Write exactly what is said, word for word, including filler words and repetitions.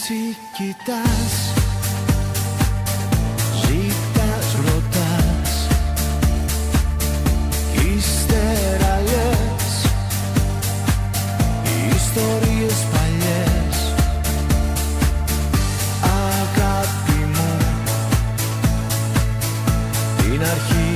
έτσι κοιτάς, ζητάς, ρωτάς, ύστερα λες οι ιστορίες παλιές. Αγάπη μου, την αρχή